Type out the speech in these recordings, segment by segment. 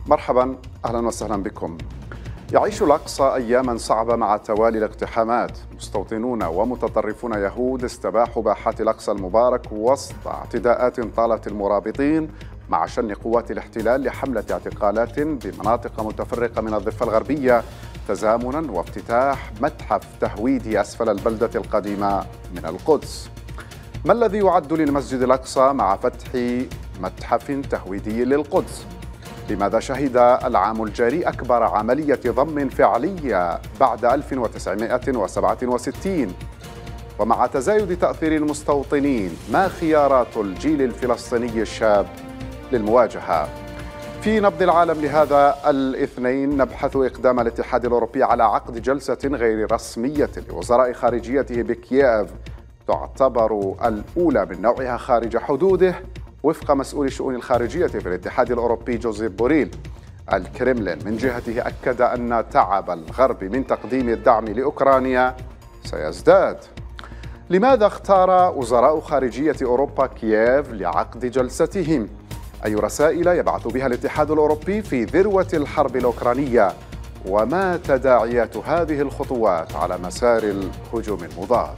مرحبا، أهلا وسهلا بكم. يعيش الأقصى أياما صعبة مع توالي الاقتحامات. مستوطنون ومتطرفون يهود استباحوا باحات الأقصى المبارك وسط اعتداءات طالت المرابطين مع شن قوات الاحتلال لحملة اعتقالات بمناطق متفرقة من الضفة الغربية، تزامنا وافتتاح متحف تهويدي أسفل البلدة القديمة من القدس. ما الذي يعد للمسجد الأقصى مع فتح متحف تهويدي للقدس؟ لماذا شهد العام الجاري أكبر عملية ضم فعلية بعد 1967؟ ومع تزايد تأثير المستوطنين، ما خيارات الجيل الفلسطيني الشاب للمواجهة؟ في نبض العالم لهذا الاثنين نبحث إقدام الاتحاد الأوروبي على عقد جلسة غير رسمية لوزراء خارجيته بكييف تعتبر الأولى من نوعها خارج حدوده وفق مسؤول الشؤون الخارجية في الاتحاد الأوروبي جوزيف بوريل. الكرملين من جهته أكد أن تعب الغرب من تقديم الدعم لأوكرانيا سيزداد. لماذا اختار وزراء خارجية أوروبا كييف لعقد جلستهم؟ أي رسائل يبعث بها الاتحاد الأوروبي في ذروة الحرب الأوكرانية؟ وما تداعيات هذه الخطوات على مسار الهجوم المضاد؟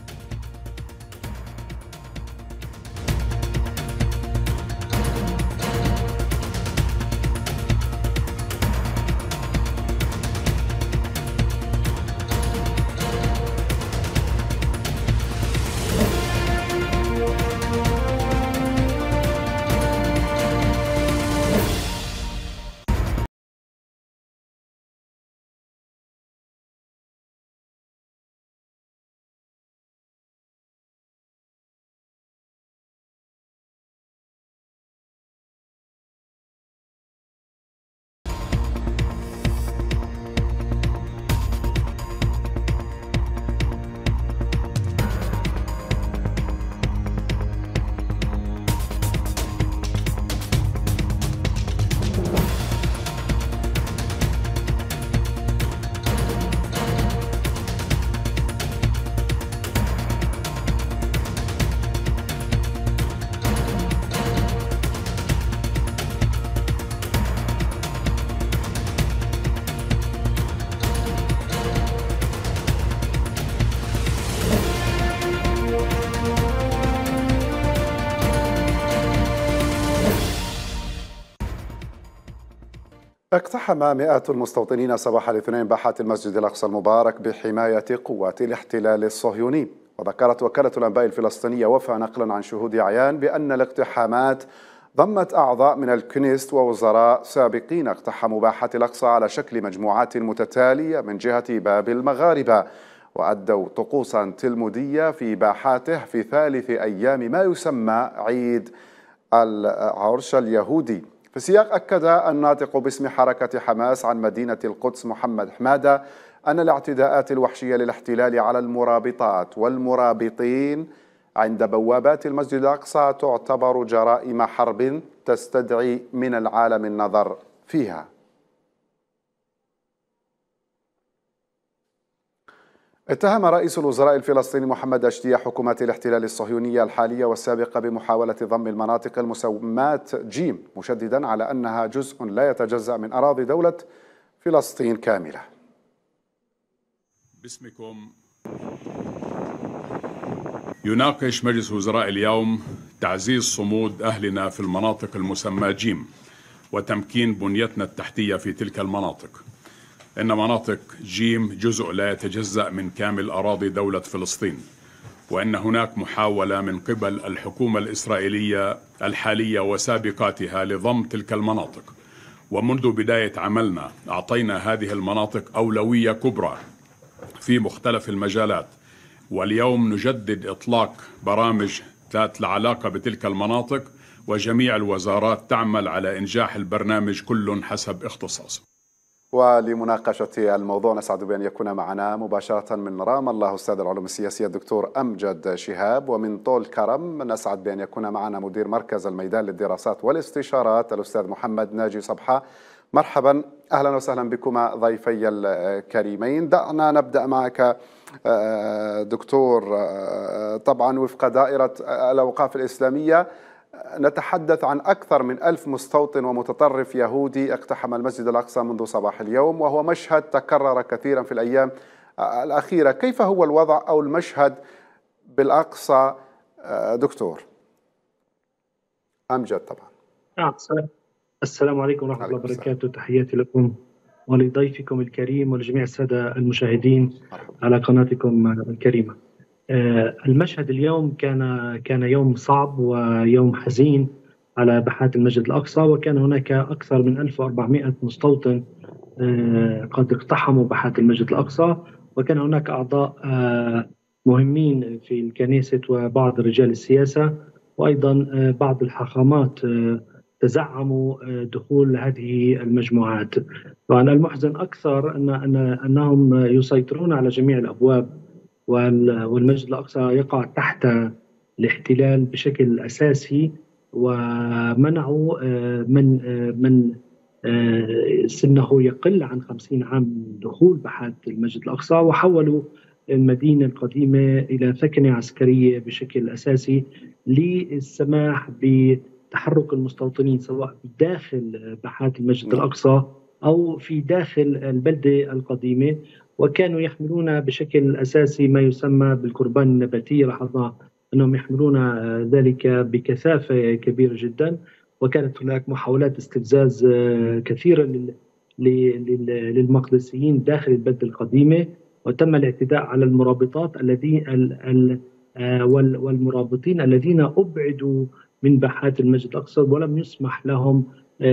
اقتحم مئات المستوطنين صباح الاثنين باحات المسجد الأقصى المبارك بحماية قوات الاحتلال الصهيوني. وذكرت وكالة الأنباء الفلسطينية وفاء نقلا عن شهود عيان بأن الاقتحامات ضمت أعضاء من الكنيست ووزراء سابقين اقتحموا باحات الأقصى على شكل مجموعات متتالية من جهة باب المغاربة، وأدوا طقوسا تلمودية في باحاته في ثالث أيام ما يسمى عيد العرش اليهودي. في السياق أكد الناطق باسم حركة حماس عن مدينة القدس محمد حمادة أن الاعتداءات الوحشية للاحتلال على المرابطات والمرابطين عند بوابات المسجد الأقصى تعتبر جرائم حرب تستدعي من العالم النظر فيها. اتهم رئيس الوزراء الفلسطيني محمد أشتياء حكومات الاحتلال الصهيونية الحالية والسابقة بمحاولة ضم المناطق المسماة جيم، مشددا على أنها جزء لا يتجزأ من أراضي دولة فلسطين كاملة. باسمكم يناقش مجلس الوزراء اليوم تعزيز صمود أهلنا في المناطق المسماة جيم وتمكين بنيتنا التحتية في تلك المناطق. إن مناطق جيم جزء لا يتجزأ من كامل أراضي دولة فلسطين، وأن هناك محاولة من قبل الحكومة الإسرائيلية الحالية وسابقاتها لضم تلك المناطق. ومنذ بداية عملنا أعطينا هذه المناطق أولوية كبرى في مختلف المجالات، واليوم نجدد إطلاق برامج ذات العلاقة بتلك المناطق، وجميع الوزارات تعمل على إنجاح البرنامج كل حسب اختصاصه. ولمناقشة الموضوع نسعد بأن يكون معنا مباشرة من رام الله أستاذ العلوم السياسية الدكتور أمجد شهاب، ومن طول كرم نسعد بأن يكون معنا مدير مركز الميدان للدراسات والاستشارات الأستاذ محمد ناجي صبحة. مرحبا، أهلا وسهلا بكما ضيفي الكريمين. دعنا نبدأ معك دكتور. طبعا وفق دائرة الأوقاف الإسلامية نتحدث عن أكثر من 1000 مستوطن ومتطرف يهودي اقتحم المسجد الأقصى منذ صباح اليوم، وهو مشهد تكرر كثيرا في الأيام الأخيرة. كيف هو الوضع أو المشهد بالأقصى دكتور أمجد؟ طبعا السلام عليكم ورحمة الله وبركاته. تحياتي لكم ولضيفكم الكريم ولجميع السادة المشاهدين على قناتكم الكريمة. المشهد اليوم كان يوم صعب ويوم حزين على باحات المسجد الأقصى، وكان هناك أكثر من 1400 مستوطن قد اقتحموا باحات المسجد الأقصى، وكان هناك أعضاء مهمين في الكنيسة وبعض رجال السياسة وأيضا بعض الحاخامات تزعموا دخول هذه المجموعات. طبعا المحزن أكثر أنهم يسيطرون على جميع الأبواب، والمسجد الأقصى يقع تحت الاحتلال بشكل أساسي، ومنعوا من سنه يقل عن 50 عام من دخول باحات المسجد الأقصى، وحولوا المدينة القديمة إلى ثكنة عسكرية بشكل أساسي للسماح بتحرك المستوطنين سواء داخل باحات المسجد الأقصى أو في داخل البلدة القديمة، وكانوا يحملون بشكل أساسي ما يسمى بالكربان النباتي. لاحظنا أنهم يحملون ذلك بكثافة كبيرة جدا، وكانت هناك محاولات استفزاز كثيرة للمقدسيين داخل البلدة القديمة، وتم الاعتداء على المرابطات والمرابطين الذين أبعدوا من باحات المسجد الأقصى ولم يسمح لهم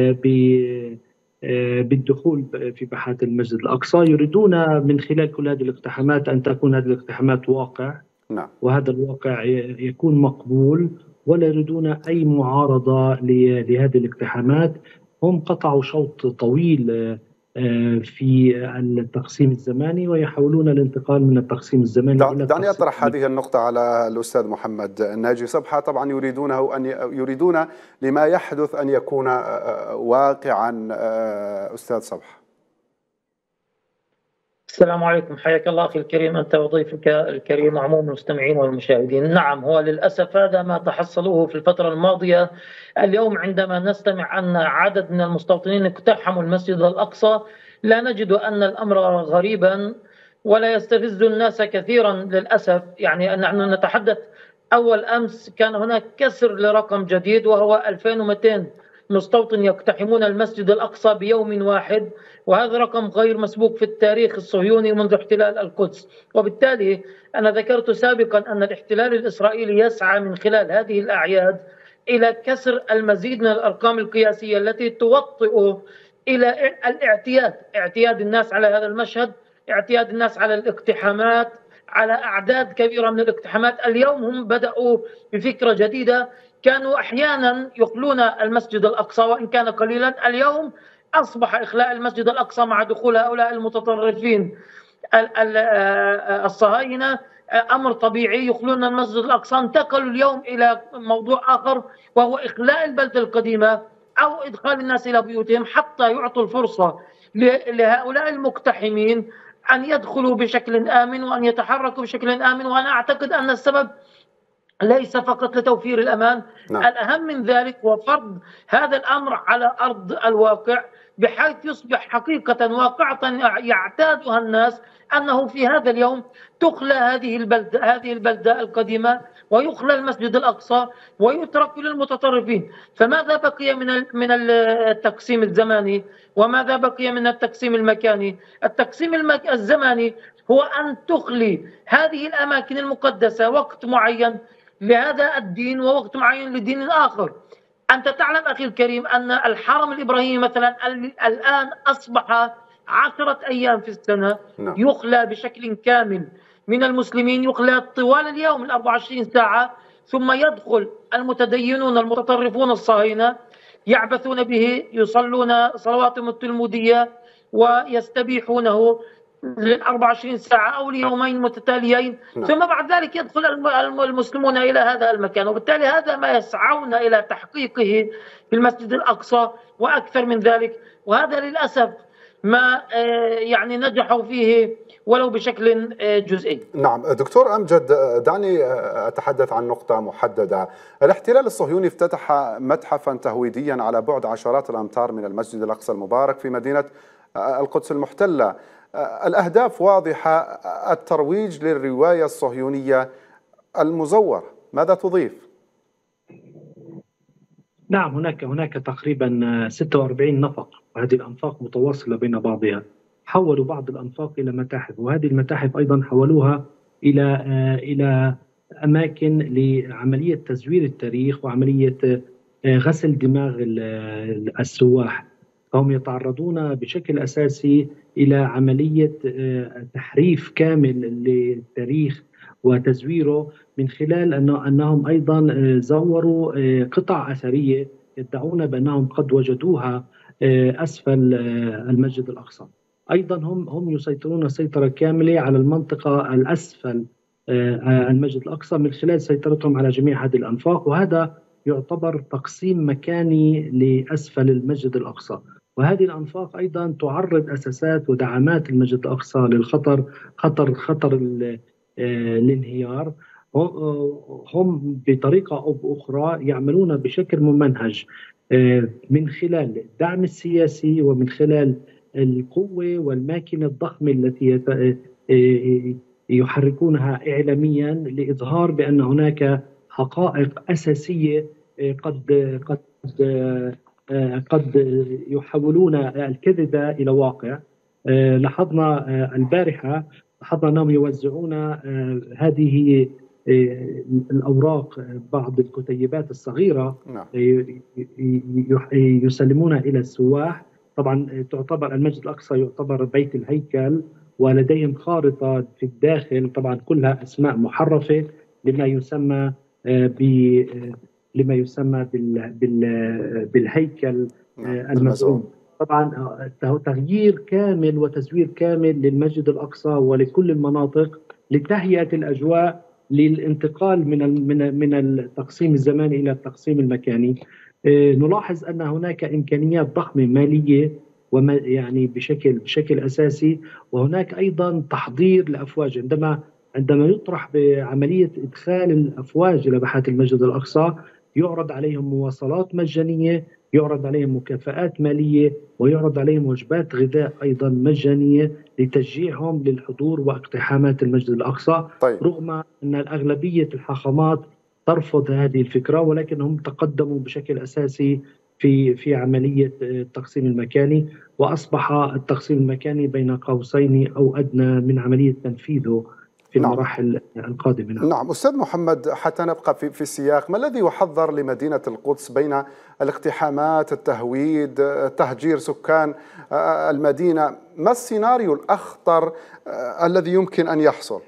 بالدخول في باحات المسجد الأقصى. يريدون من خلال كل هذه الاقتحامات أن تكون هذه الاقتحامات واقع، وهذا الواقع يكون مقبول، ولا يريدون أي معارضة لهذه الاقتحامات. هم قطعوا شوط طويل في التقسيم الزماني ويحاولون الانتقال من التقسيم الزماني. دعني أطرح هذه النقطة على الأستاذ محمد ناجي صبحة. طبعا يريدون لما يحدث أن يكون واقعا. أستاذ صبحة، السلام عليكم، حياك الله أخي الكريم أنت وضيفك الكريم وعموم المستمعين والمشاهدين. نعم، هو للأسف هذا ما تحصلوه في الفترة الماضية. اليوم عندما نستمع أن عدد من المستوطنين اقتحموا المسجد الأقصى لا نجد أن الأمر غريبا ولا يستفز الناس كثيرا للأسف. يعني نحن نتحدث أول أمس كان هناك كسر لرقم جديد وهو 2200 مستوطن يقتحمون المسجد الأقصى بيوم واحد، وهذا رقم غير مسبوق في التاريخ الصهيوني منذ احتلال القدس. وبالتالي أنا ذكرت سابقا أن الاحتلال الإسرائيلي يسعى من خلال هذه الأعياد إلى كسر المزيد من الأرقام القياسية التي توطئ إلى اعتياد الناس على هذا المشهد، اعتياد الناس على الاقتحامات، على أعداد كبيرة من الاقتحامات. اليوم هم بدأوا بفكرة جديدة، كانوا أحيانا يخلون المسجد الأقصى وإن كان قليلا، اليوم أصبح إخلاء المسجد الأقصى مع دخول هؤلاء المتطرفين الصهاينة أمر طبيعي، يخلون المسجد الأقصى. انتقلوا اليوم إلى موضوع آخر وهو إخلاء البلدة القديمة أو إدخال الناس إلى بيوتهم حتى يعطوا الفرصة لهؤلاء المقتحمين أن يدخلوا بشكل آمن وأن يتحركوا بشكل آمن. وأنا أعتقد أن السبب ليس فقط لتوفير الأمان، الأهم من ذلك هو فرض هذا الأمر على أرض الواقع بحيث يصبح حقيقة واقعة يعتادها الناس أنه في هذا اليوم تخلى هذه البلدة القديمة ويخلى المسجد الأقصى ويترك للمتطرفين. فماذا بقي من التقسيم الزماني وماذا بقي من التقسيم المكاني؟ التقسيم الزماني هو أن تخلي هذه الأماكن المقدسة وقت معين لهذا الدين ووقت معين لدين آخر. أنت تعلم أخي الكريم أن الحرم الإبراهيمي مثلا الآن أصبح 10 أيام في السنة يخلى بشكل كامل من المسلمين، يخلى طوال اليوم 24 ساعة، ثم يدخل المتدينون المتطرفون الصهاينة يعبثون به، يصلون صلواتهم التلمودية ويستبيحونه ل24 ساعة أو ليومين متتاليين، ثم بعد ذلك يدخل المسلمون إلى هذا المكان. وبالتالي هذا ما يسعون إلى تحقيقه في المسجد الأقصى وأكثر من ذلك. وهذا للأسف ما يعني نجحوا فيه ولو بشكل جزئي. نعم دكتور أمجد، دعني أتحدث عن نقطة محددة. الاحتلال الصهيوني افتتح متحفا تهويديا على بعد عشرات الأمتار من المسجد الأقصى المبارك في مدينة القدس المحتلة. الأهداف واضحة، الترويج للرواية الصهيونية المزورة. ماذا تضيف؟ نعم، هناك تقريبا 46 نفق، وهذه الأنفاق متواصلة بين بعضها. حولوا بعض الأنفاق إلى متاحف، وهذه المتاحف أيضا حولوها إلى أماكن لعملية تزوير التاريخ وعملية غسل دماغ السواح. فهم يتعرضون بشكل أساسي إلى عملية تحريف كامل للتاريخ وتزويره، من خلال أنهم أيضا زوروا قطع أثرية يدعون بأنهم قد وجدوها أسفل المسجد الأقصى. أيضا هم يسيطرون سيطرة كاملة على المنطقة الأسفل المسجد الأقصى من خلال سيطرتهم على جميع هذه الأنفاق، وهذا يعتبر تقسيم مكاني لأسفل المسجد الأقصى. وهذه الأنفاق أيضا تعرض أساسات ودعامات المسجد الأقصى للخطر، خطر الانهيار. هم بطريقة أو بأخرى يعملون بشكل ممنهج من خلال الدعم السياسي ومن خلال القوة والماكينة الضخمة التي يحركونها إعلاميا لإظهار بأن هناك حقائق أساسية قد يحولون الكذبة إلى واقع. لاحظنا البارحة أنهم يوزعون هذه الأوراق، بعض الكتيبات الصغيرة يسلمونها إلى السواح. طبعا تعتبر المسجد الأقصى يعتبر بيت الهيكل، ولديهم خارطة في الداخل طبعا كلها أسماء محرفة لما يسمى بالهيكل المزعوم. طبعا تغيير كامل وتزوير كامل للمسجد الأقصى ولكل المناطق لتهيئة الأجواء للانتقال من التقسيم الزماني إلى التقسيم المكاني. نلاحظ أن هناك إمكانيات ضخمة مالية يعني بشكل أساسي، وهناك أيضا تحضير لأفواج. عندما يطرح بعملية إدخال الأفواج إلى باحات المسجد الأقصى يعرض عليهم مواصلات مجانية، يعرض عليهم مكافآت مالية، ويعرض عليهم وجبات غذاء أيضا مجانية لتشجيعهم للحضور واقتحامات المسجد الأقصى. طيب. رغم أن الأغلبية الحاخامات ترفض هذه الفكرة، ولكنهم تقدموا بشكل أساسي في عملية التقسيم المكاني، وأصبح التقسيم المكاني بين قوسين أو أدنى من عملية تنفيذه في المراحل القادمة. نعم أستاذ محمد، حتى نبقى في السياق، ما الذي يحضر لمدينة القدس بين الاقتحامات، التهويد، تهجير سكان المدينة؟ ما السيناريو الأخطر الذي يمكن أن يحصل؟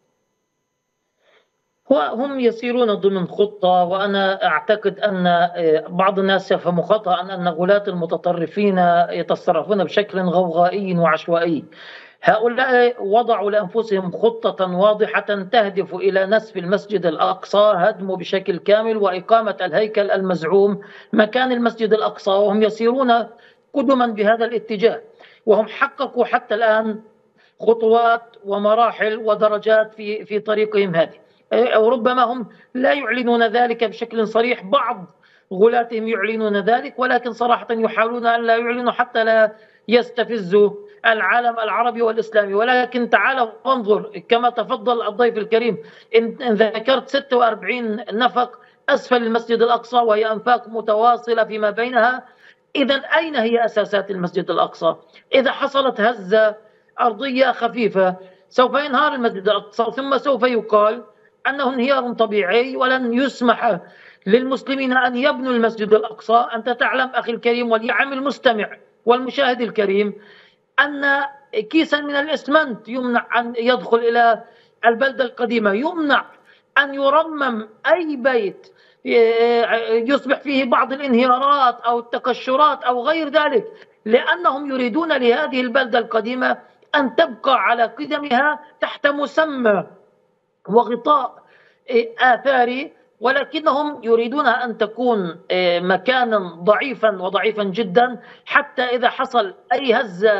هم يسيرون ضمن خطة، وأنا أعتقد أن بعض الناس يفهم خطأ أن غلاة المتطرفين يتصرفون بشكل غوغائي وعشوائي. هؤلاء وضعوا لأنفسهم خطة واضحة تهدف إلى نسف المسجد الأقصى، هدمه بشكل كامل، وإقامة الهيكل المزعوم مكان المسجد الأقصى، وهم يسيرون قدما بهذا الاتجاه. وهم حققوا حتى الآن خطوات ومراحل ودرجات في طريقهم هذه. وربما هم لا يعلنون ذلك بشكل صريح، بعض غلاتهم يعلنون ذلك، ولكن صراحة يحاولون أن لا يعلنوا حتى لا يستفزوا العالم العربي والإسلامي. ولكن تعالوا وانظر كما تفضل الضيف الكريم، إن ذكرت 46 نفق أسفل المسجد الأقصى وهي أنفاق متواصلة فيما بينها. إذا أين هي أساسات المسجد الأقصى؟ إذا حصلت هزة أرضية خفيفة سوف ينهار المسجد الأقصى، ثم سوف يقال أنه انهيار طبيعي ولن يسمح للمسلمين أن يبنوا المسجد الأقصى. أنت تعلم أخي الكريم وليعلم المستمع والمشاهد الكريم أن كيسا من الإسمنت يمنع أن يدخل إلى البلدة القديمة، يمنع أن يرمم أي بيت يصبح فيه بعض الانهيارات أو التقشرات أو غير ذلك، لأنهم يريدون لهذه البلدة القديمة أن تبقى على قدمها تحت مسمى وغطاء آثاري، ولكنهم يريدونها أن تكون مكانا ضعيفا جدا، حتى إذا حصل أي هزة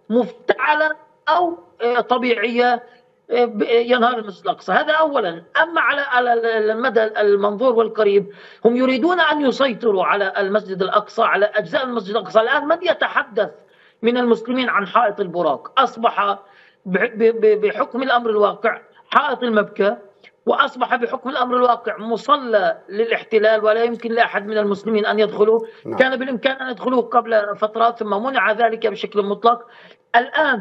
مفتعلة أو طبيعية ينهار المسجد الأقصى. هذا أولا. أما على المدى المنظور والقريب، هم يريدون أن يسيطروا على المسجد الأقصى، على أجزاء المسجد الأقصى. الآن من يتحدث من المسلمين عن حائط البراق؟ أصبح بحكم الأمر الواقع حائط المبكى، وأصبح بحكم الأمر الواقع مصلى للاحتلال، ولا يمكن لأحد من المسلمين أن يدخلوا. كان بالإمكان أن يدخلوه قبل فترات ثم منع ذلك بشكل مطلق. الآن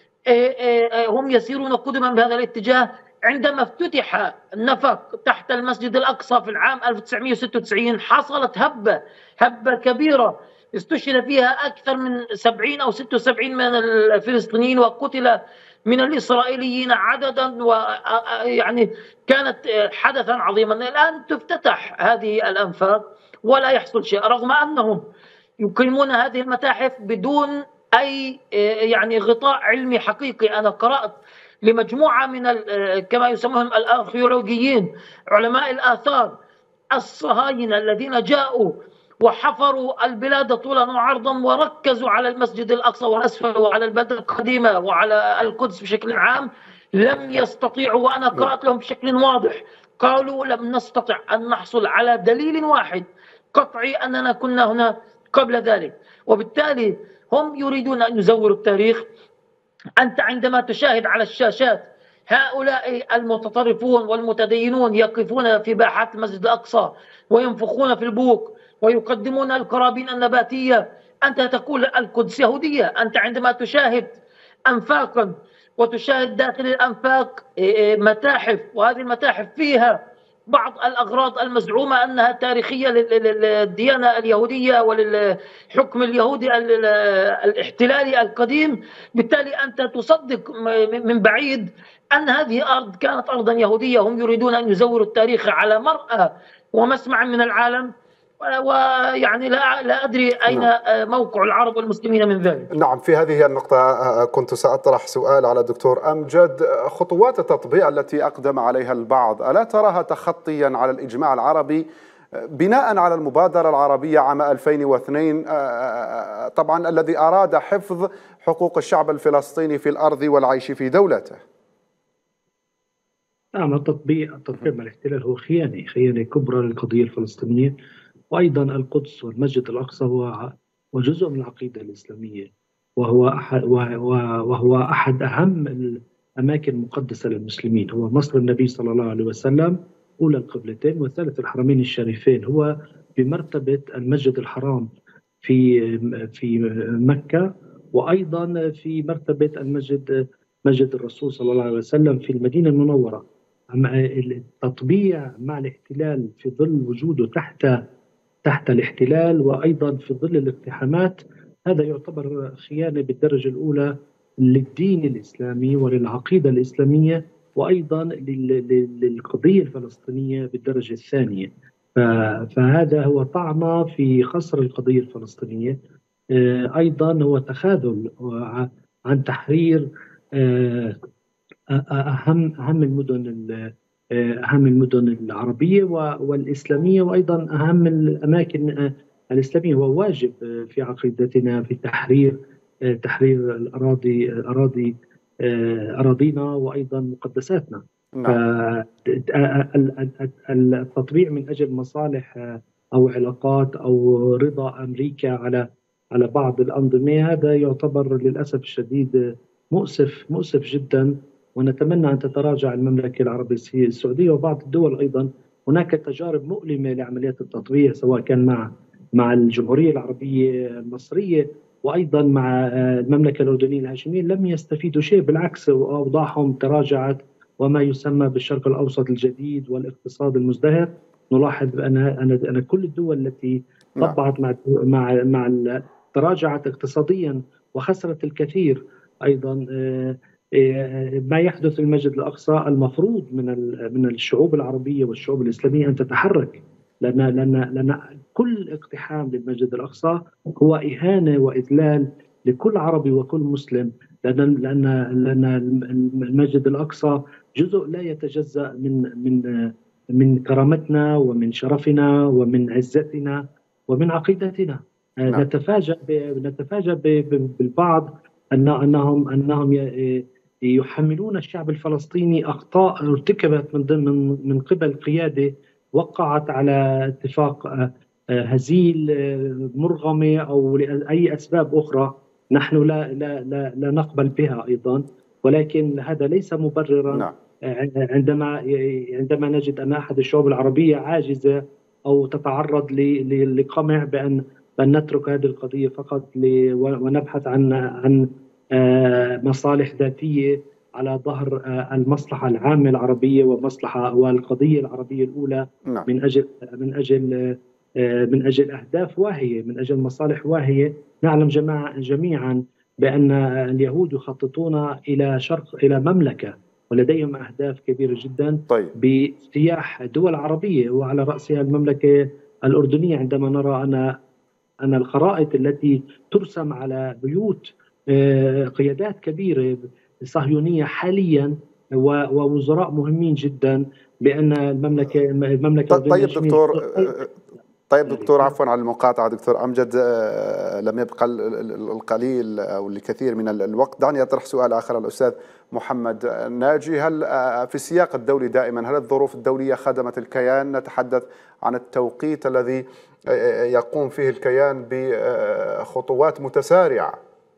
هم يسيرون قدما بهذا الاتجاه. عندما افتتح النفق تحت المسجد الأقصى في العام 1996 حصلت هبة كبيرة استشهد فيها أكثر من 70 أو 76 من الفلسطينيين، وقتل من الإسرائيليين عددا، ويعني كانت حدثا عظيما. الآن تفتتح هذه الأنفاق ولا يحصل شيء، رغم أنهم يقيمون هذه المتاحف بدون أي يعني غطاء علمي حقيقي. أنا قرأت لمجموعة من كما يسمونهم الأرخيولوجيين، علماء الآثار الصهاينة الذين جاءوا وحفروا البلاد طولا وعرضا وركزوا على المسجد الأقصى وأسفلوا على البلدة القديمة وعلى القدس بشكل عام، لم يستطيعوا. وأنا قرأت لهم بشكل واضح، قالوا لم نستطع أن نحصل على دليل واحد قطعي أننا كنا هنا قبل ذلك. وبالتالي هم يريدون أن يزوروا التاريخ. أنت عندما تشاهد على الشاشات هؤلاء المتطرفون والمتدينون يقفون في باحات المسجد الأقصى وينفخون في البوق ويقدمون القرابين النباتية، أنت تقول القدس يهودية. أنت عندما تشاهد أنفاقا وتشاهد داخل الأنفاق متاحف، وهذه المتاحف فيها بعض الأغراض المزعومة أنها تاريخية للديانة اليهودية وللحكم اليهودي الاحتلالي القديم، بالتالي أنت تصدق من بعيد أن هذه أرض كانت أرضا يهودية. هم يريدون أن يزوروا التاريخ على مرأى ومسمع من العالم، ويعني لا أدري أين موقع العرب والمسلمين من ذلك. نعم، في هذه النقطة كنت سأطرح سؤال على الدكتور أمجد. خطوات التطبيع التي أقدم عليها البعض ألا تراها تخطيا على الإجماع العربي بناء على المبادرة العربية عام 2002 طبعا الذي أراد حفظ حقوق الشعب الفلسطيني في الأرض والعيش في دولته؟ نعم، التطبيع مع الاحتلال هو خيانة كبرى للقضية الفلسطينية، وأيضا القدس والمسجد الأقصى هو جزء من العقيدة الإسلامية، وهو أحد أهم الأماكن المقدسة للمسلمين. هو مصر النبي صلى الله عليه وسلم، أولى القبلتين وثالث الحرمين الشريفين. هو بمرتبة المسجد الحرام في مكة، وأيضا في مرتبة مسجد الرسول صلى الله عليه وسلم في المدينة المنورة. التطبيع مع الاحتلال في ظل وجوده تحت الاحتلال، وأيضا في ظل الاقتحامات، هذا يعتبر خيانة بالدرجة الأولى للدين الإسلامي وللعقيدة الإسلامية، وأيضا للقضية الفلسطينية بالدرجة الثانية. فهذا هو طعنة في خصر القضية الفلسطينية. أيضا هو تخاذل عن تحرير أهم المدن العربية والإسلامية، وأيضا أهم الأماكن الإسلامية. هو واجب في عقيدتنا في تحرير أراضينا وأيضا مقدساتنا. التطبيع من أجل مصالح أو علاقات أو رضا أمريكا على بعض الأنظمة، هذا يعتبر للأسف الشديد مؤسف جدا. ونتمنى أن تتراجع المملكة العربية السعودية وبعض الدول أيضا. هناك تجارب مؤلمة لعمليات التطبيع، سواء كان مع الجمهورية العربية المصرية وأيضا مع المملكة الأردنية الهاشمية، لم يستفيدوا شيء، بالعكس أوضاعهم تراجعت. وما يسمى بالشرق الأوسط الجديد والاقتصاد المزدهر، نلاحظ أن كل الدول التي طبعت مع تراجعت اقتصاديا وخسرت الكثير. أيضا ما يحدث في المسجد الأقصى المفروض من الشعوب العربية والشعوب الإسلامية أن تتحرك، لأن كل اقتحام للمسجد الأقصى هو إهانة وإذلال لكل عربي وكل مسلم، لأن المسجد الأقصى جزء لا يتجزأ من كرامتنا ومن شرفنا ومن عزتنا ومن عقيدتنا. نتفاجأ بالبعض أنهم يحملون الشعب الفلسطيني أخطاء ارتكبت من قبل قيادة وقعت على اتفاق هزيل مرغمة أو لأي أسباب أخرى نحن لا نقبل بها أيضا، ولكن هذا ليس مبررا. نعم. عندما نجد أن أحد الشعوب العربية عاجزة أو تتعرض لقمع بأن نترك هذه القضية فقط ونبحث عن مصالح ذاتية على ظهر المصلحة العامة العربية والقضية العربية الأولى. نعم. من أجل أهداف واهية، من أجل مصالح واهية. نعلم جميعا بأن اليهود يخططون إلى مملكة ولديهم أهداف كبيرة جدا. طيب. باجتياح دول عربية وعلى رأسها المملكة الأردنية. عندما نرى أن الخرائط التي ترسم على بيوت قيادات كبيرة صهيونية حاليا ووزراء مهمين جدا بأن المملكة طيب دكتور، عفوا على المقاطعة دكتور أمجد، لم يبقى القليل أو الكثير من الوقت. دعني أطرح سؤال آخر الأستاذ محمد ناجي. هل في السياق الدولي دائما هل الظروف الدولية خدمت الكيان؟ نتحدث عن التوقيت الذي يقوم فيه الكيان بخطوات متسارعة.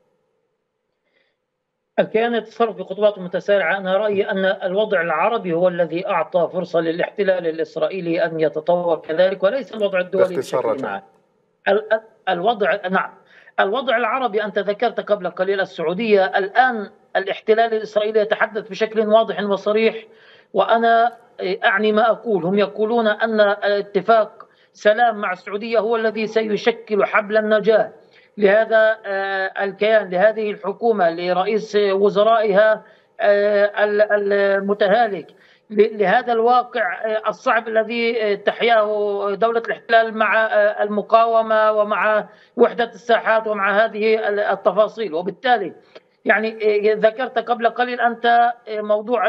الكيان يتصرف بخطوات متسارعة. أنا رأيي أن الوضع العربي هو الذي أعطى فرصة للاحتلال الإسرائيلي أن يتطور كذلك، وليس الوضع الدولي بشكل عام. الوضع العربي، أنت ذكرت قبل قليل السعودية. الآن الاحتلال الإسرائيلي يتحدث بشكل واضح وصريح، وأنا أعني ما أقول. هم يقولون أن اتفاق سلام مع السعودية هو الذي سيشكل حبل النجاة لهذا الكيان، لهذه الحكومة، لرئيس وزرائها المتهالك، لهذا الواقع الصعب الذي تحياه دولة الاحتلال مع المقاومة ومع وحدة الساحات ومع هذه التفاصيل. وبالتالي يعني ذكرت قبل قليل أنت موضوع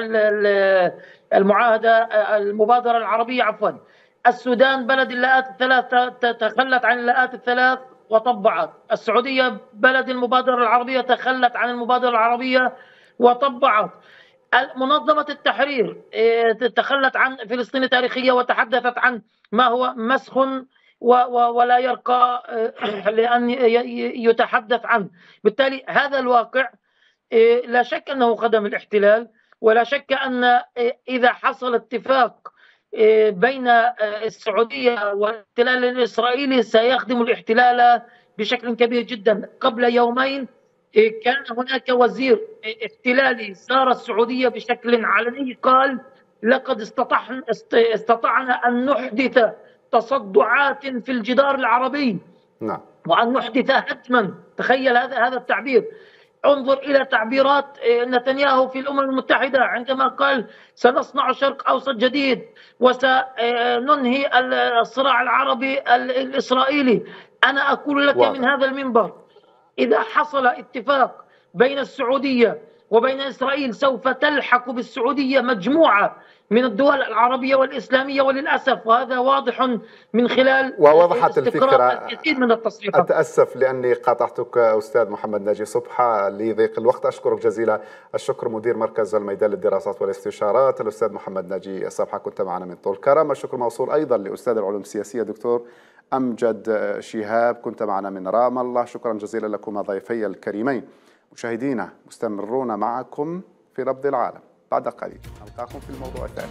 المعاهدة المبادرة العربية السودان بلد اللاءات الثلاث تخلت عن اللاءات الثلاث وطبعت. السعودية بلد المبادرة العربية تخلت عن المبادرة العربية وطبعت. منظمة التحرير تخلت عن فلسطين التاريخية وتحدثت عن ما هو مسخ ولا يرقى لأن يتحدث عنه. بالتالي هذا الواقع لا شك أنه خدم الاحتلال، ولا شك أن إذا حصل اتفاق بين السعودية والاحتلال الإسرائيلي سيخدم الاحتلال بشكل كبير جدا. قبل يومين كان هناك وزير احتلالي زار السعودية بشكل علني، قال لقد استطعنا أن نحدث تصدعات في الجدار العربي. نعم. وأن نحدث هدما. تخيل هذا التعبير. انظر إلى تعبيرات نتنياهو في الأمم المتحدة عندما قال سنصنع شرق أوسط جديد وسننهي الصراع العربي الإسرائيلي. أنا أقول لك من هذا المنبر، إذا حصل اتفاق بين السعودية وبين إسرائيل سوف تلحق بالسعودية مجموعة من الدول العربية والإسلامية، وللأسف وهذا واضح من خلال ووضحت الفكرة. الكثير من التصريحات. أتأسف لأني قاطعتك أستاذ محمد ناجي صبحة لضيق الوقت. أشكرك جزيل الشكر مدير مركز الميدان للدراسات والاستشارات الأستاذ محمد ناجي صبحة، كنت معنا من طول كرم. الشكر موصول أيضا لأستاذ العلوم السياسية دكتور أمجد شهاب، كنت معنا من رام الله. شكرا جزيلا لكم ضيفي الكريمين. مشاهدينا مستمرون معكم في نبض العالم. بعد قليل نلقاكم في الموضوع الثاني.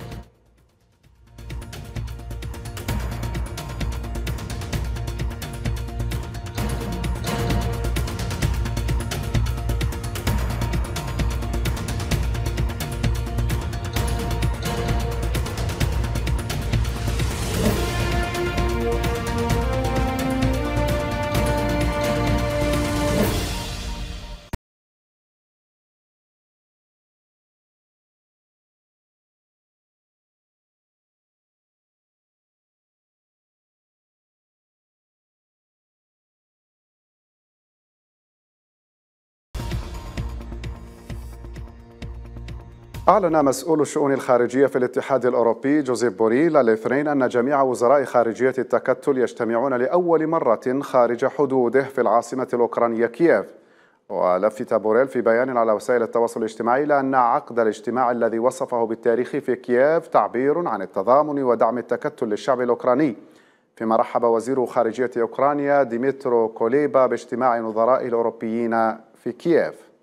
أعلن مسؤول الشؤون الخارجية في الاتحاد الأوروبي جوزيف بوريل الاثنين أن جميع وزراء خارجية التكتل يجتمعون لأول مرة خارج حدوده في العاصمة الأوكرانية كييف. ولفت بوريل في بيان على وسائل التواصل الاجتماعي إلى أن عقد الاجتماع الذي وصفه بالتاريخي في كييف تعبير عن التضامن ودعم التكتل للشعب الأوكراني، فيما رحب وزير خارجية أوكرانيا ديمترو كوليبا باجتماع نظراء الأوروبيين في كييف.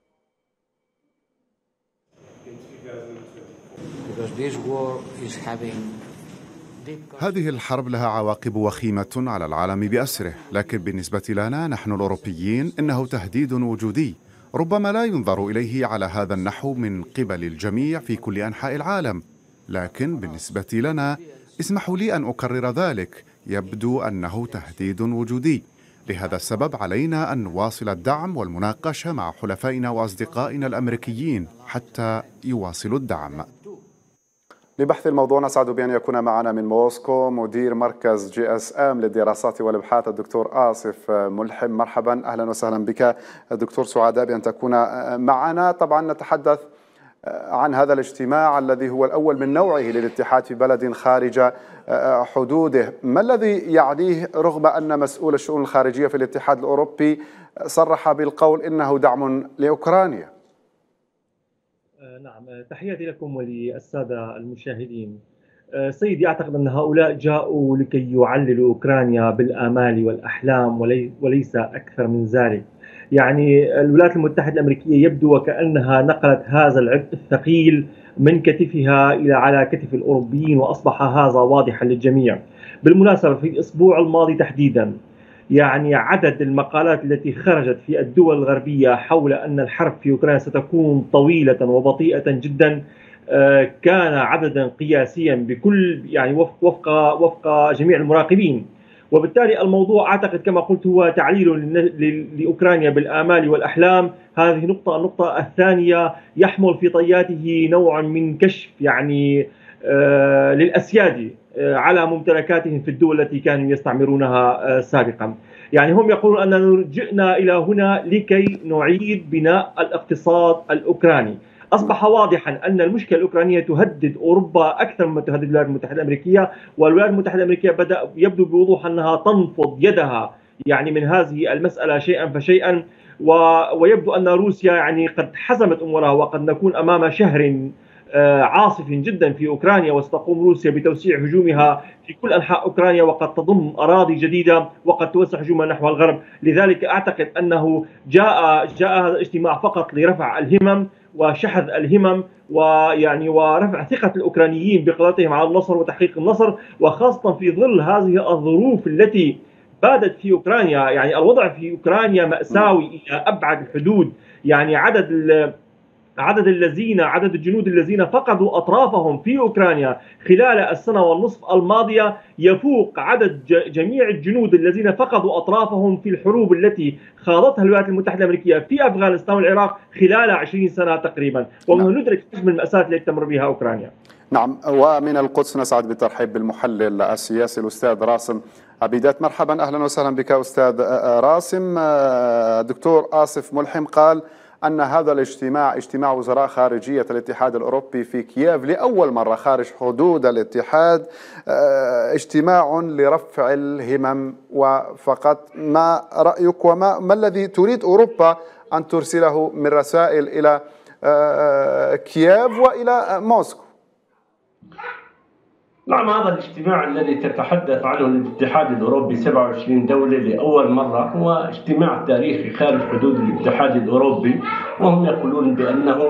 هذه الحرب لها عواقب وخيمة على العالم بأسره، لكن بالنسبة لنا نحن الأوروبيين إنه تهديد وجودي ربما لا ينظر إليه على هذا النحو من قبل الجميع في كل أنحاء العالم، لكن بالنسبة لنا اسمحوا لي أن أكرر ذلك، يبدو أنه تهديد وجودي. لهذا السبب علينا أن نواصل الدعم والمناقشة مع حلفائنا وأصدقائنا الأمريكيين حتى يواصلوا الدعم. لبحث الموضوع نسعد بأن يكون معنا من موسكو مدير مركز GSM للدراسات والابحاث الدكتور آصف ملحم. مرحبا، أهلا وسهلا بك دكتور، سعداء بأن تكون معنا. طبعا نتحدث عن هذا الاجتماع الذي هو الأول من نوعه للاتحاد في بلد خارج حدوده، ما الذي يعنيه رغم أن مسؤول الشؤون الخارجية في الاتحاد الأوروبي صرح بالقول إنه دعم لأوكرانيا؟ نعم، تحياتي لكم وللسادة المشاهدين. سيدي، أعتقد أن هؤلاء جاءوا لكي يعللوا أوكرانيا بالآمال والأحلام وليس أكثر من ذلك. يعني الولايات المتحدة الأمريكية يبدو وكأنها نقلت هذا العبء الثقيل من كتفها إلى على كتف الأوروبيين، وأصبح هذا واضحا للجميع. بالمناسبة في الأسبوع الماضي تحديدا، يعني عدد المقالات التي خرجت في الدول الغربية حول أن الحرب في أوكرانيا ستكون طويلة وبطيئة جدا كان عددا قياسيا بكل يعني وفق جميع المراقبين. وبالتالي الموضوع أعتقد كما قلت هو تعليل لأوكرانيا بالآمال والأحلام. هذه نقطة. النقطة الثانية يحمل في طياته نوع من كشف يعني للأسياد على ممتلكاتهم في الدول التي كانوا يستعمرونها سابقا. يعني هم يقولون أننا جئنا إلى هنا لكي نعيد بناء الاقتصاد الأوكراني. أصبح واضحا أن المشكلة الأوكرانية تهدد أوروبا أكثر مما تهدد الولايات المتحدة الأمريكية، والولايات المتحدة الأمريكية يبدو بوضوح أنها تنفض يدها يعني من هذه المسألة شيئا فشيئا، ويبدو أن روسيا يعني قد حزمت أمورها، وقد نكون أمام شهر عاصف جدا في أوكرانيا، وستقوم روسيا بتوسيع هجومها في كل أنحاء أوكرانيا، وقد تضم أراضي جديدة وقد توسع هجومها نحو الغرب. لذلك أعتقد أنه جاء هذا الاجتماع فقط لرفع الهمم وشحذ الهمم ويعني ورفع ثقة الأوكرانيين بقدرتهم على النصر وتحقيق النصر، وخاصة في ظل هذه الظروف التي بادت في أوكرانيا. يعني الوضع في أوكرانيا مأساوي إلى أبعد الحدود. يعني عدد الجنود الذين فقدوا أطرافهم في أوكرانيا خلال السنة والنصف الماضية يفوق عدد جميع الجنود الذين فقدوا أطرافهم في الحروب التي خاضتها الولايات المتحدة الأمريكية في أفغانستان والعراق خلال 20 سنة تقريبا، ومن ندرك حجم المأساة التي تمر بها أوكرانيا. نعم، ومن القدس نسعد بالترحيب بالمحلل السياسي الأستاذ راسم عبيدات. مرحبا، أهلا وسهلا بك أستاذ راسم. دكتور آصف ملحم قال أن هذا الاجتماع اجتماع وزراء خارجية الاتحاد الأوروبي في كييف لأول مرة خارج حدود الاتحاد، اجتماع لرفع الهمم وفقط. ما رأيك وما الذي تريد أوروبا أن ترسله من رسائل إلى كييف وإلى موسكو؟ نعم، هذا الاجتماع الذي تتحدث عنه الاتحاد الأوروبي 27 دولة لأول مرة هو اجتماع تاريخي خارج حدود الاتحاد الأوروبي، وهم يقولون بأنه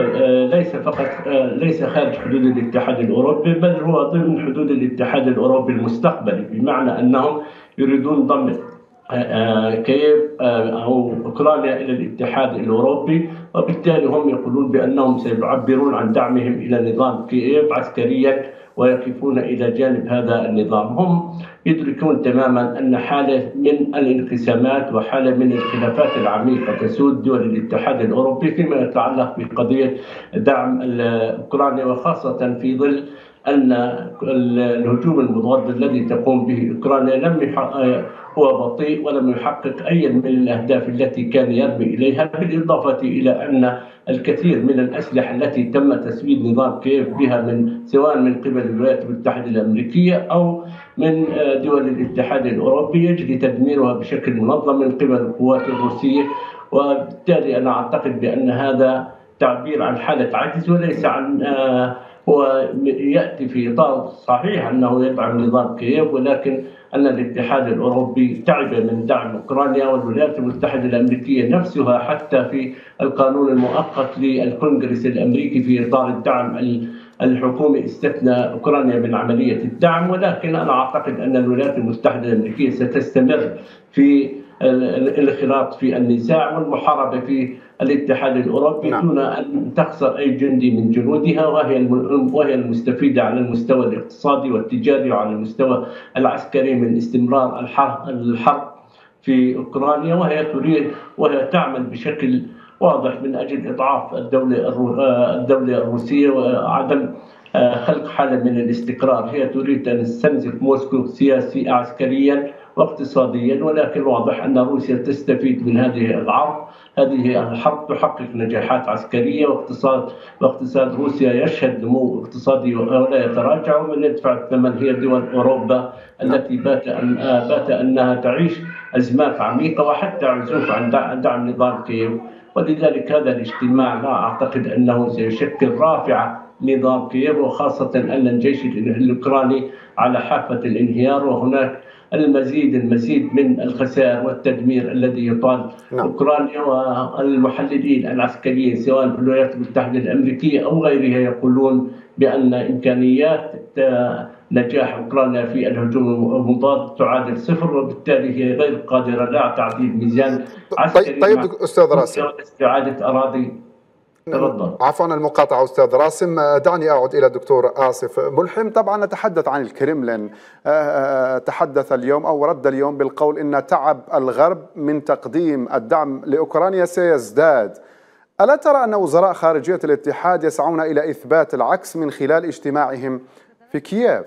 ليس خارج حدود الاتحاد الأوروبي، بل هو ضمن حدود الاتحاد الأوروبي المستقبلي، بمعنى أنهم يريدون ضم كييف أو أوكرانيا إلى الاتحاد الأوروبي، وبالتالي هم يقولون بأنهم سيعبرون عن دعمهم إلى نظام كييف عسكريا ويقفون إلى جانب هذا النظام. هم يدركون تماما أن حالة من الانقسامات وحالة من الخلافات العميقة تسود دول الاتحاد الأوروبي فيما يتعلق بقضية دعم أوكرانيا، وخاصة في ظل أن الهجوم المضاد الذي تقوم به أوكرانيا هو بطيء ولم يحقق أي من الأهداف التي كان يرمي إليها، بالإضافة إلى أن الكثير من الأسلحة التي تم تسويد نظام كييف بها سواء من قبل الولايات المتحدة الأمريكية أو من دول الاتحاد الأوروبي يجري تدميرها بشكل منظم من قبل القوات الروسية. وبالتالي أنا أعتقد بأن هذا تعبير عن حالة عجز وليس عن هو يأتي في إطار صحيح أنه يدعم نظام كييف، ولكن أن الاتحاد الأوروبي تعب من دعم أوكرانيا، والولايات المتحدة الأمريكية نفسها حتى في القانون المؤقت للكونغرس الأمريكي في إطار الدعم الحكومي استثنى أوكرانيا من عملية الدعم. ولكن أنا أعتقد أن الولايات المتحدة الأمريكية ستستمر في الانخراط في النزاع والمحاربة في الاتحاد الأوروبي دون أن تخسر أي جندي من جنودها، وهي المستفيدة على المستوى الاقتصادي والتجاري وعلى المستوى العسكري من استمرار الحرب في أوكرانيا، وهي تعمل بشكل واضح من أجل إضعاف الدولة الروسية وعدم خلق حالة من الاستقرار. هي تريد أن تستنزف موسكو سياسي عسكريا واقتصاديا، ولكن واضح أن روسيا تستفيد من هذه الحرب تحقق نجاحات عسكرية، واقتصاد روسيا يشهد نمو اقتصادي ولا يتراجع، ومن يدفع الثمن هي دول أوروبا التي بات أنها تعيش أزمات عميقة وحتى عزوف عن دعم نظام كييف. ولذلك هذا الاجتماع لا أعتقد أنه سيشكل رافعة نظام كييف، وخاصة أن الجيش الأوكراني على حافة الانهيار، وهناك المزيد من الخسائر والتدمير الذي يطال أوكرانيا. والمحللين العسكريين سواء في الولايات المتحدة الأمريكية أو غيرها يقولون بأن إمكانيات نجاح أوكرانيا في الهجوم المضاد تعادل صفر، وبالتالي هي غير قادرة لا تعديل ميزان عسكري. طيب أستاذ راسم، استعادة أراضي. عفوا المقاطعة أستاذ راسم، دعني أعود إلى الدكتور آصف ملحم. طبعا نتحدث عن الكرملين، تحدث اليوم أو رد اليوم بالقول إن تعب الغرب من تقديم الدعم لأوكرانيا سيزداد. ألا ترى أن وزراء خارجية الاتحاد يسعون إلى إثبات العكس من خلال اجتماعهم في كييف؟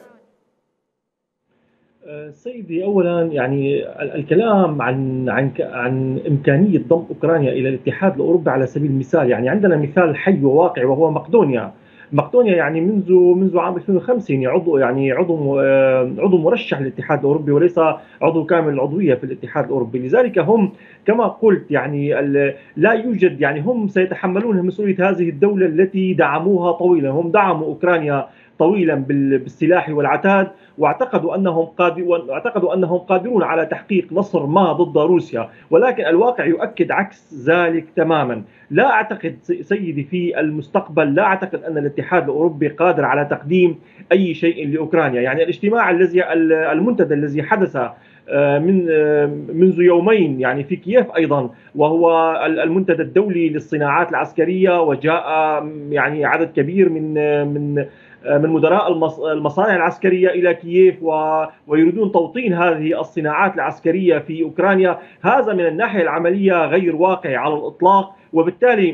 سيدي، اولا يعني الكلام عن امكانيه ضم اوكرانيا الى الاتحاد الاوروبي على سبيل المثال، يعني عندنا مثال حي وواقعي وهو مقدونيا يعني منذ عام 2005 عضو مرشح للاتحاد الاوروبي وليس عضو كامل العضويه في الاتحاد الاوروبي. لذلك هم كما قلت يعني لا يوجد، يعني هم سيتحملون مسؤوليه هذه الدوله التي دعموها طويلا. هم دعموا اوكرانيا طويلا بالسلاح والعتاد، واعتقدوا انهم قادرون على تحقيق نصر ما ضد روسيا، ولكن الواقع يؤكد عكس ذلك تماما. لا اعتقد سيدي في المستقبل، لا اعتقد ان الاتحاد الاوروبي قادر على تقديم اي شيء لاوكرانيا. يعني الاجتماع المنتدى الذي حدث منذ يومين يعني في كييف ايضا، وهو المنتدى الدولي للصناعات العسكريه، وجاء يعني عدد كبير من مدراء المصانع العسكرية إلى كييف ويريدون توطين هذه الصناعات العسكرية في أوكرانيا. هذا من الناحية العملية غير واقعي على الإطلاق، وبالتالي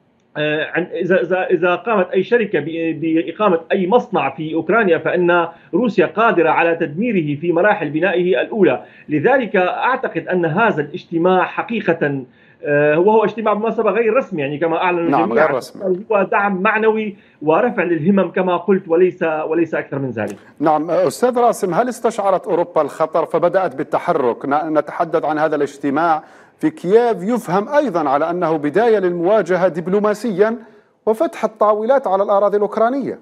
إذا قامت أي شركة بإقامة أي مصنع في أوكرانيا فإن روسيا قادرة على تدميره في مراحل بنائه الأولى. لذلك أعتقد أن هذا الاجتماع حقيقة هو اجتماع بالمناسبة غير رسمي، يعني كما أعلن الجميع، غير رسمي، هو دعم معنوي ورفع للهمم كما قلت وليس أكثر من ذلك. نعم أستاذ راسم، هل استشعرت أوروبا الخطر فبدأت بالتحرك؟ نتحدث عن هذا الاجتماع في كييف، يفهم أيضا على أنه بداية للمواجهة دبلوماسيا وفتح الطاولات على الأراضي الأوكرانية.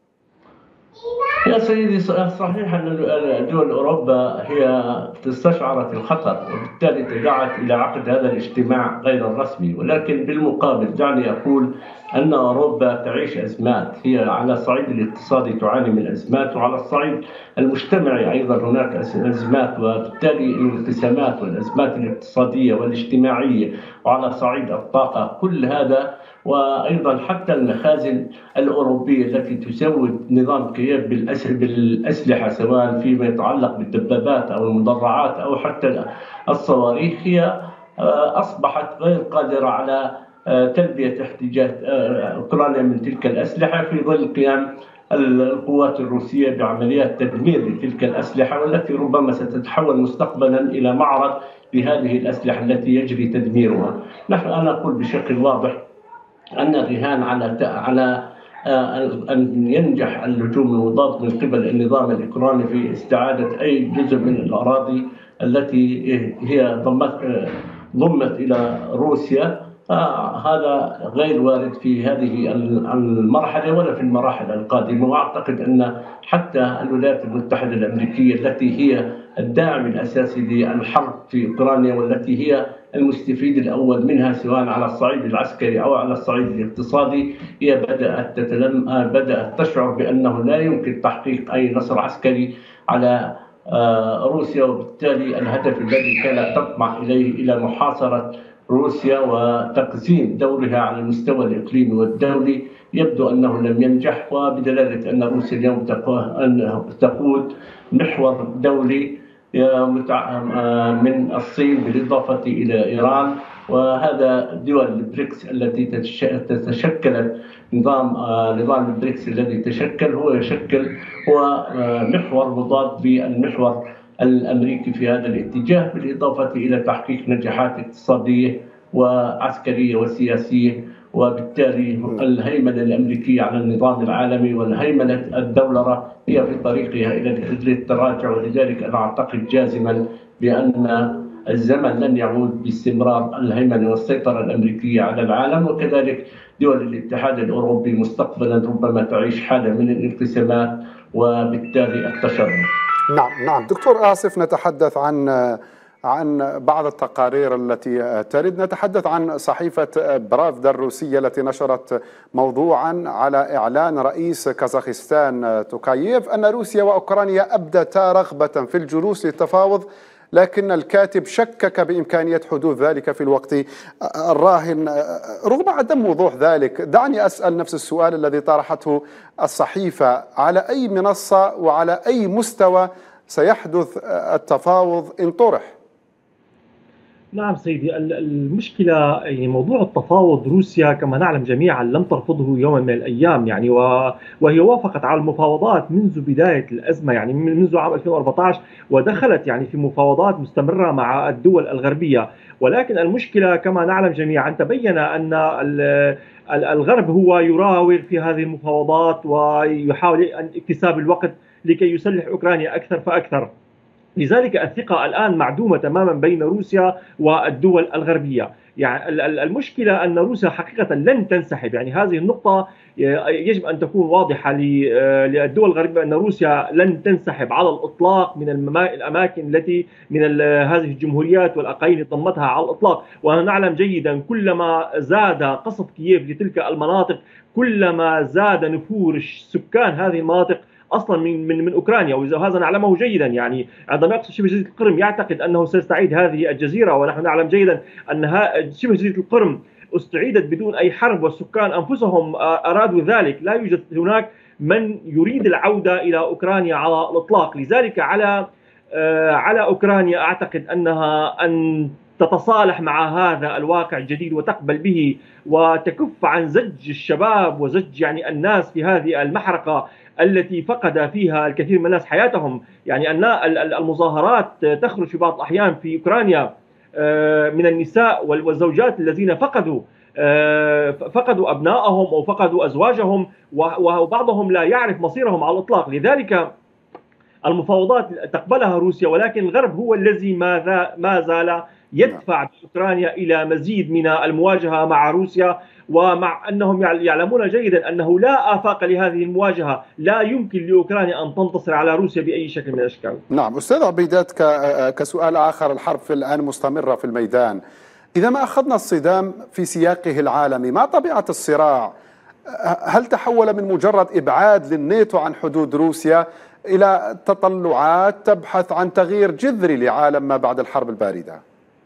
يا سيدي صحيح أن دول أوروبا هي استشعرت الخطر وبالتالي تدعت إلى عقد هذا الاجتماع غير الرسمي، ولكن بالمقابل دعني أقول أن أوروبا تعيش أزمات. هي على الصعيد الاقتصادي تعاني من أزمات، وعلى الصعيد المجتمعي أيضا هناك أزمات، وبالتالي الانقسامات والأزمات الاقتصادية والاجتماعية، وعلى صعيد الطاقة كل هذا، وأيضا حتى المخازن الأوروبية التي تسود نظام كييف بالأسلحة سواء فيما يتعلق بالدبابات أو المدرعات أو حتى الصواريخ، هي أصبحت غير قادرة على تلبية احتياجات أوكرانيا من تلك الأسلحة في ظل قيام القوات الروسية بعمليات تدمير لتلك الأسلحة، والتي ربما ستتحول مستقبلا إلى معرض لهذه الأسلحة التي يجري تدميرها. أنا أقول بشكل واضح أن الرهان على أن ينجح اللجوم المضاد من قبل النظام الأوكراني في استعادة أي جزء من الأراضي التي هي ضمت إلى روسيا، هذا غير وارد في هذه المرحلة ولا في المراحل القادمة. وأعتقد أن حتى الولايات المتحدة الأمريكية التي هي الداعم الأساسي للحرب في أوكرانيا والتي هي المستفيد الأول منها سواء على الصعيد العسكري أو على الصعيد الاقتصادي، هي بدأت تشعر بأنه لا يمكن تحقيق أي نصر عسكري على روسيا، وبالتالي الهدف الذي كانت تطمح إليه إلى محاصرة روسيا وتقزيم دورها على المستوى الإقليمي والدولي يبدو أنه لم ينجح، وبدلالة أن روسيا اليوم تقود محور دولي من الصين بالإضافة إلى إيران، وهذا دول البريكس التي تشكلت نظام البريكس الذي تشكل هو محور مضاد بالمحور الأمريكي في هذا الاتجاه، بالإضافة إلى تحقيق نجاحات اقتصادية وعسكرية وسياسية، وبالتالي الهيمنة الأمريكية على النظام العالمي والهيمنة الدولرة هي في طريقها إلى التراجع. ولذلك أنا أعتقد جازما بأن الزمن لن يعود باستمرار الهيمنة والسيطرة الأمريكية على العالم، وكذلك دول الاتحاد الأوروبي مستقبلا ربما تعيش حالة من الانقسامات وبالتالي التشرذم. نعم دكتور آسف، نتحدث عن بعض التقارير التي ترد. نتحدث عن صحيفة برافدا الروسية التي نشرت موضوعا على إعلان رئيس كازاخستان توكاييف أن روسيا وأوكرانيا أبدتا رغبة في الجلوس للتفاوض، لكن الكاتب شكك بإمكانية حدوث ذلك في الوقت الراهن. رغم عدم وضوح ذلك، دعني أسأل نفس السؤال الذي طرحته الصحيفة: على أي منصة وعلى أي مستوى سيحدث التفاوض إن طرح؟ نعم سيدي، المشكلة يعني موضوع التفاوض، روسيا كما نعلم جميعا لم ترفضه يوما من الأيام، يعني وهي وافقت على المفاوضات منذ بداية الأزمة، يعني منذ عام 2014، ودخلت يعني في مفاوضات مستمرة مع الدول الغربية. ولكن المشكلة كما نعلم جميعا تبين أن الغرب هو يراوغ في هذه المفاوضات ويحاول أن اكتساب الوقت لكي يسلح أوكرانيا أكثر فأكثر. لذلك الثقة الآن معدومة تماما بين روسيا والدول الغربية. يعني المشكلة أن روسيا حقيقة لن تنسحب، يعني هذه النقطة يجب أن تكون واضحة للدول الغربية، أن روسيا لن تنسحب على الإطلاق من الأماكن التي من هذه الجمهوريات والأقاليم التي ضمتها على الإطلاق. ونعلم جيدا كلما زاد قصف كييف لتلك المناطق كلما زاد نفور سكان هذه المناطق اصلا من اوكرانيا، وهذا نعلمه جيدا. يعني عندما يقصد شبه جزيره القرم يعتقد انه سيستعيد هذه الجزيره، ونحن نعلم جيدا ان شبه جزيره القرم استعيدت بدون اي حرب، والسكان انفسهم ارادوا ذلك. لا يوجد هناك من يريد العوده الى اوكرانيا على الاطلاق. لذلك على اوكرانيا اعتقد انها ان تتصالح مع هذا الواقع الجديد وتقبل به، وتكف عن زج الشباب وزج يعني الناس في هذه المحرقة التي فقد فيها الكثير من الناس حياتهم. يعني أن المظاهرات تخرج في بعض الأحيان في أوكرانيا من النساء والزوجات الذين فقدوا أبنائهم أو فقدوا أزواجهم، وبعضهم لا يعرف مصيرهم على الإطلاق. لذلك المفاوضات تقبلها روسيا، ولكن الغرب هو الذي ما زال يدفع أوكرانيا إلى مزيد من المواجهة مع روسيا، ومع أنهم يعلمون جيدا أنه لا آفاق لهذه المواجهة. لا يمكن لأوكرانيا أن تنتصر على روسيا بأي شكل من الأشكال. نعم أستاذ عبيدات، كسؤال آخر: الحرب الآن مستمرة في الميدان. إذا ما أخذنا الصدام في سياقه العالمي، ما طبيعة الصراع؟ هل تحول من مجرد إبعاد للناتو عن حدود روسيا إلى تطلعات تبحث عن تغيير جذري لعالم ما بعد الحرب الباردة؟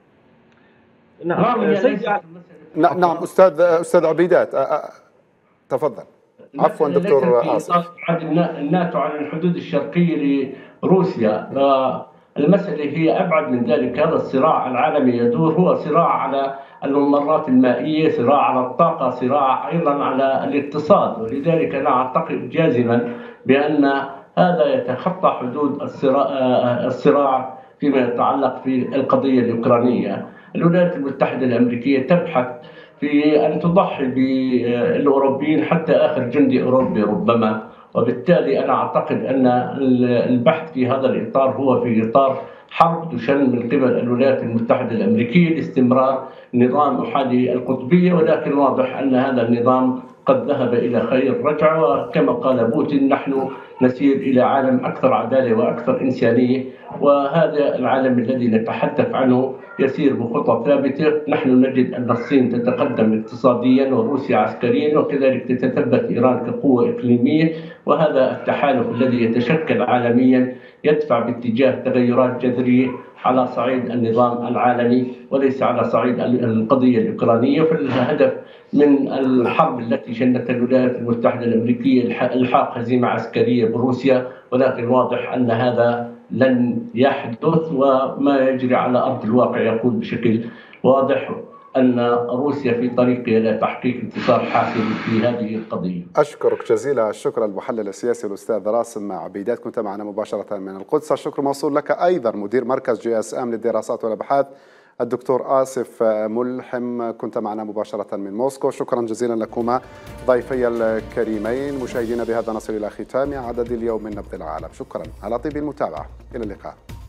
نعم نعم أستاذ عبيدات، تفضل. عفوا دكتور آسف. الناتو عن الحدود الشرقية لروسيا، المسألة هي أبعد من ذلك. هذا الصراع العالمي يدور هو صراع على الممرات المائية، صراع على الطاقة، صراع أيضا على الاقتصاد، ولذلك أنا أعتقد جازما بأن هذا يتخطى حدود الصراع فيما يتعلق في القضية الأوكرانية. الولايات المتحدة الأمريكية تبحث في أن تضحي بالأوروبيين حتى آخر جندي أوروبي ربما، وبالتالي أنا أعتقد أن البحث في هذا الإطار هو في إطار حرب تشن من قبل الولايات المتحدة الأمريكية لاستمرار نظام أحادي القطبية، ولكن واضح أن هذا النظام قد ذهب إلى خير رجع، وكما قال بوتين نحن نسير إلى عالم أكثر عدالة وأكثر إنسانية، وهذا العالم الذي نتحدث عنه يسير بخطى ثابتة. نحن نجد أن الصين تتقدم اقتصاديا وروسيا عسكريا، وكذلك تتثبت إيران كقوة إقليمية، وهذا التحالف الذي يتشكل عالميا يدفع باتجاه تغيرات جذرية على صعيد النظام العالمي وليس على صعيد القضية الأوكرانية. فالهدف من الحرب التي شنتها الولايات المتحدة الأمريكية إلحاق هزيمة عسكرية بروسيا، ولكن واضح أن هذا لن يحدث، وما يجري على أرض الواقع يقول بشكل واضح أن روسيا في طريقها إلى تحقيق انتصار حاسم في هذه القضية. أشكرك جزيل الشكر المحلل السياسي الأستاذ راسم عبيدات، كنت معنا مباشرة من القدس. الشكر موصول لك أيضا مدير مركز GSM للدراسات والأبحاث الدكتور آسف ملحم، كنت معنا مباشرة من موسكو. شكرا جزيلا لكما ضيفي الكريمين. مشاهدينا بهذا نصل إلى ختام عدد اليوم من نبض العالم. شكرا على طيب المتابعة، إلى اللقاء.